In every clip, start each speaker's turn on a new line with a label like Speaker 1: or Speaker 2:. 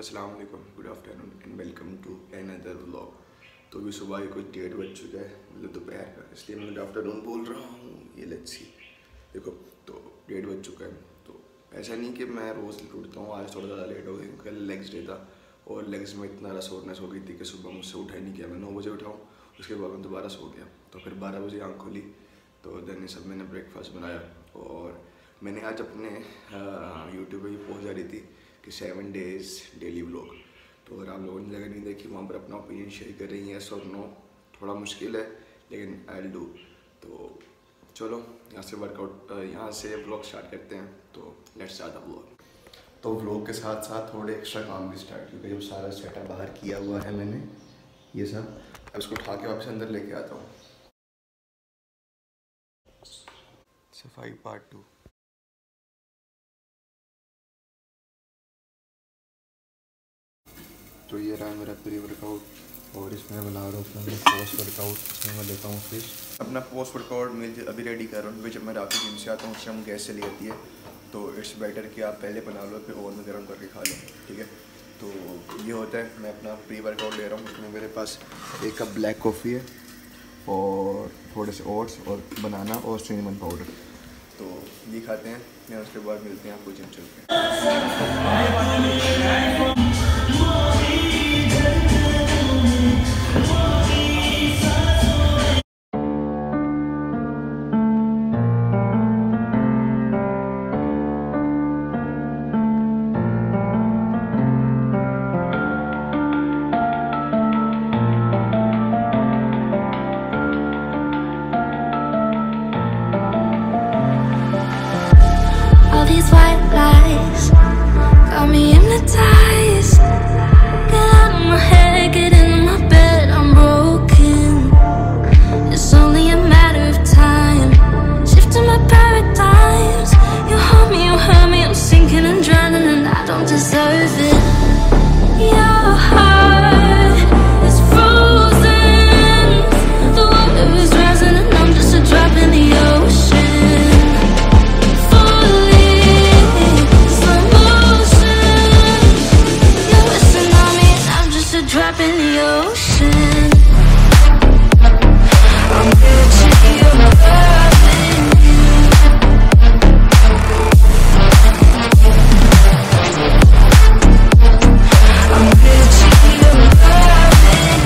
Speaker 1: अस्सलाम वालेकुम, good afternoon and welcome to another vlog. तो अभी सुबह के कुछ 1:30 बज चुका है, मतलब दोपहर का, इसलिए मैं गुड आफ्टरनून बोल रहा हूँ। ये लेट्स सी, देखो तो 1:30 बज चुका है। तो ऐसा नहीं कि मैं रोज़ उठता हूँ, आज थोड़ा ज़्यादा लेट हो गया, कल लेग्स डे था और लेग्स में इतना सोरनेस हो गई थी कि सुबह मुझसे उठा ही नहीं किया। मैं 9 बजे उठाऊँ, उसके बाद मैं दोबारा सो गया। तो फिर 12 बजे आँख खोली, तो देन सब मैंने ब्रेकफास्ट बनाया और मैंने आज अपने यूट्यूब पे भी पोस्ट जा रही थी कि 7 डेज़ डेली व्लॉग। तो अगर आप लोगों ने जगह नहीं देखी, वहाँ पर अपना ओपिनियन शेयर कर रही हैं, येस और नो। थोड़ा मुश्किल है लेकिन आई विल डू। तो चलो यहाँ से वर्कआउट, यहाँ से व्लॉग स्टार्ट करते हैं। तो लेट्स स्टार्ट द व्लॉग। तो व्लॉग के साथ साथ थोड़े एक्स्ट्रा काम भी स्टार्ट, क्योंकि जब सारा सेटअप बाहर किया हुआ है मैंने, ये सब अब इसको उठा के वापस अंदर लेके आता हूँ। सफाई पार्ट 2। तो ये रहा मेरा प्री वर्कआउट और इसमें बना रहा हूँ अपना पोस्ट वर्कआउट। इसमें मैं लेता हूँ फिश। अपना पोस्ट वर्कआउट मैं अभी रेडी कर रहा हूँ, क्योंकि जब मैं रात को जिम से आता हूँ उससे हम गैस चली जाती है। तो इट्स बेटर कि आप पहले बना लो फिर ओवन में गर्म करके खा लो, ठीक है। तो ये होता है, मैं अपना प्री वर्कआउट ले रहा हूँ। उसमें मेरे पास 1 कप ब्लैक कॉफ़ी है और थोड़े से ओट्स और बनाना और सिनेमन पाउडर। तो ये खाते हैं, फिर उसके बाद मिलते हैं आपको जिम चल के।
Speaker 2: These white lies got me hypnotized. Get out of my head, get into my bed, I'm broken. It's only a matter of time, shifting my paradigms. You hurt me, I'm sinking and drowning, and I don't deserve it. Your heart is frozen, the water is rising, and I'm just a drop in the ocean. Drop in the ocean. I'm reaching you, loving I'm reaching you, loving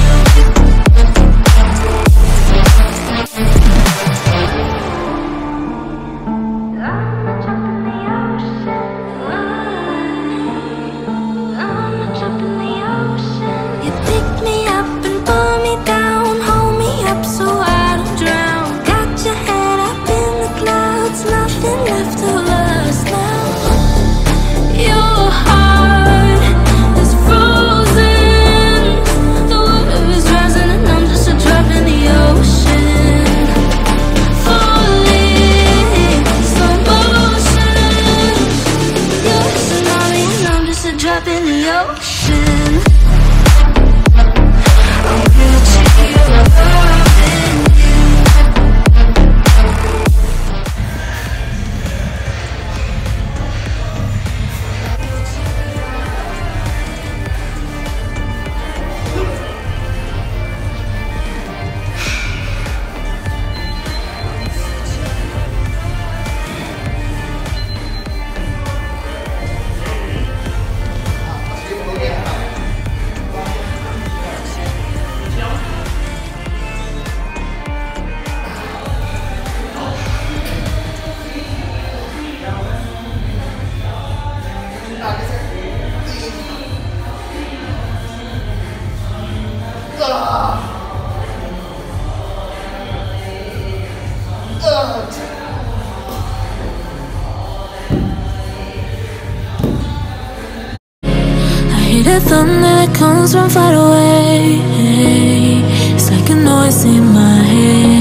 Speaker 2: drop in the ocean. I'm reaching you, loving the thunder that comes from far away. It's like a noise in my head.